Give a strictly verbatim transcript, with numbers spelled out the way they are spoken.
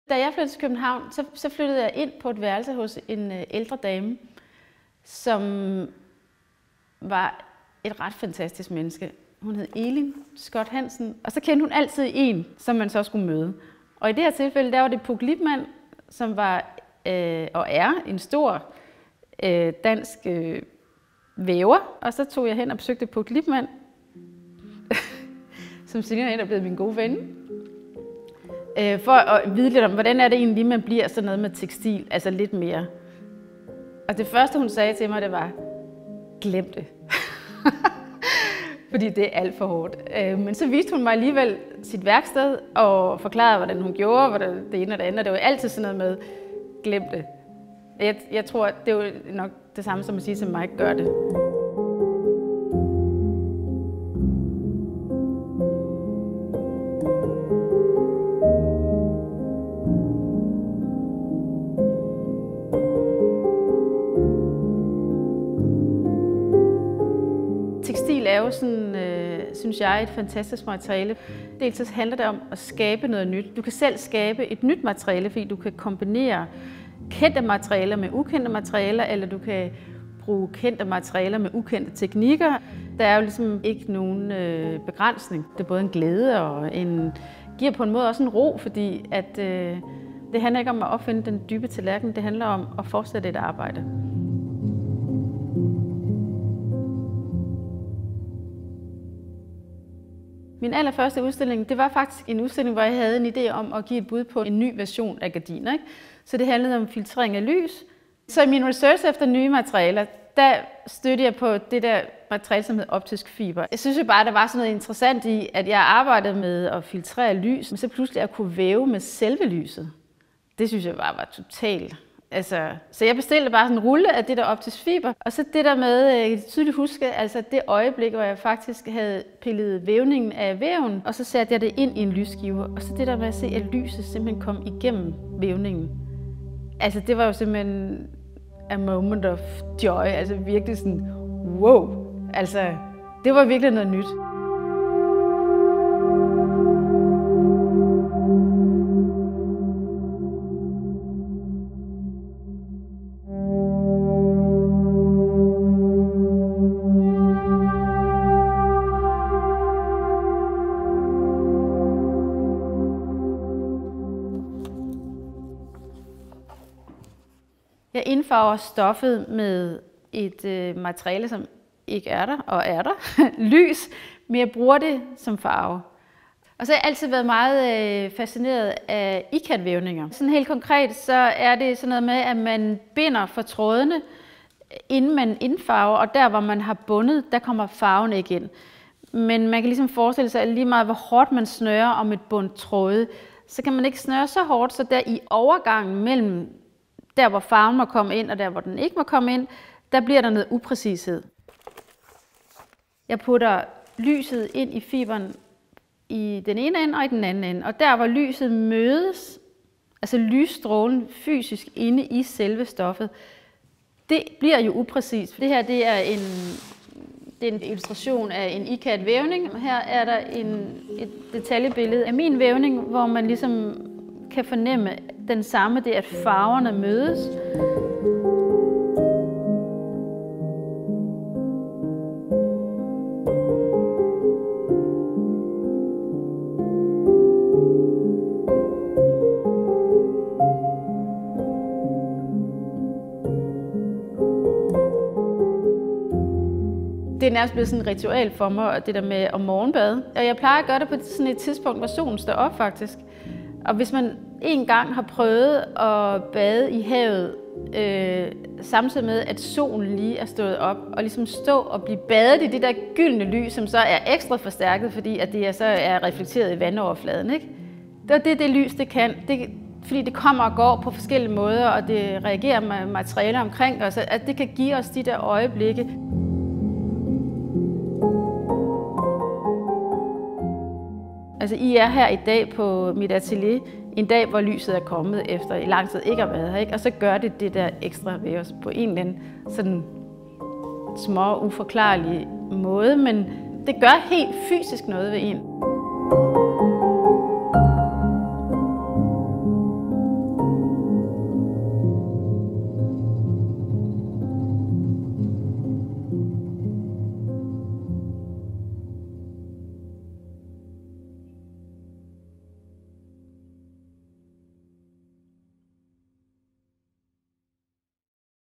Da jeg flyttede til København, så, så flyttede jeg ind på et værelse hos en øh, ældre dame, som var et ret fantastisk menneske. Hun hed Elin Scott Hansen, og så kendte hun altid en, som man så skulle møde. Og i det her tilfælde, der var det Puk Lipmann, som var øh, og er en stor øh, dansk øh, væver. Og så tog jeg hen og besøgte Puk Lipmann, som senere hen er blevet min gode ven. Øh, for at vide lidt om, hvordan er det egentlig, man bliver sådan noget med tekstil, altså lidt mere. Og det første, hun sagde til mig, det var, glem det. Fordi det er alt for hårdt. Men så viste hun mig alligevel sit værksted og forklarede, hvordan hun gjorde, hvordan det ene og det andet. Det var altid sådan noget med, glem det. Jeg, jeg tror, det er jo nok det samme som at sige til mig, gør det. Tekstil er jo sådan, øh, synes jeg, et fantastisk materiale. Dels så handler det om at skabe noget nyt. Du kan selv skabe et nyt materiale, fordi du kan kombinere kendte materialer med ukendte materialer, eller du kan bruge kendte materialer med ukendte teknikker. Der er jo ligesom ikke nogen øh, begrænsning. Det er både en glæde og en, giver på en måde også en ro, fordi at, øh, det handler ikke om at opfinde den dybe tallerken, det handler om at fortsætte et arbejde. Min allerførste udstilling, det var faktisk en udstilling, hvor jeg havde en idé om at give et bud på en ny version af gardiner. Ikke? Så det handlede om filtrering af lys. Så i min research efter nye materialer, der stødte jeg på det der materiale, som hed optisk fiber. Jeg synes jo bare, der var sådan noget interessant i, at jeg arbejdede med at filtrere lys, men så pludselig at kunne væve med selve lyset. Det synes jeg bare var totalt. Altså, så jeg bestilte bare sådan en rulle af det der optisk fiber, og så det der med, jeg kan tydeligt huske, altså det øjeblik, hvor jeg faktisk havde pillet vævningen af væven, og så satte jeg det ind i en lysskive, og så det der med at se, at lyset simpelthen kom igennem vævningen. Altså det var jo simpelthen a moment of joy, altså virkelig sådan, wow, altså det var virkelig noget nyt. Jeg indfarver stoffet med et øh, materiale, som ikke er der, og er der, lys, men jeg bruger det som farve. Og så har jeg altid været meget øh, fascineret af ikat-vævninger. Sådan helt konkret, så er det sådan noget med, at man binder for trådene, inden man indfarver, og der, hvor man har bundet, der kommer farven ikke ind. Men man kan ligesom forestille sig, at lige meget hvor hårdt man snører om et bundt tråde, så kan man ikke snøre så hårdt, så der i overgangen mellem der, hvor farven må komme ind, og der, hvor den ikke må komme ind, der bliver der noget upræcished. Jeg putter lyset ind i fiberen i den ene ende og i den anden ende. Og der, hvor lyset mødes, altså lysstrålen fysisk inde i selve stoffet, det bliver jo upræcist. Det her det er, en, det er en illustration af en ikat vævning. Her er der en, et detaljebillede af min vævning, hvor man ligesom kan fornemme den samme, det at farverne mødes. Det er nærmest blevet sådan et ritual for mig, det der med at morgenbade. Og jeg plejer at gøre det på sådan et tidspunkt, hvor solen står op faktisk. Og hvis man en gang har prøvet at bade i havet, øh, samtidig med, at solen lige er stået op, og ligesom stå og blive badet i det der gyldne lys, som så er ekstra forstærket, fordi at det så er reflekteret i vandoverfladen. Ikke? Det er det, det lys det kan. Det, fordi det kommer og går på forskellige måder, og det reagerer med materialer omkring os, at det kan give os de der øjeblikke. Altså, I er her i dag på mit atelier, en dag, hvor lyset er kommet efter i lang tid ikke har været her, ikke? Og så gør det det der ekstra ved os på en eller anden sådan små, uforklarlig måde, men det gør helt fysisk noget ved en.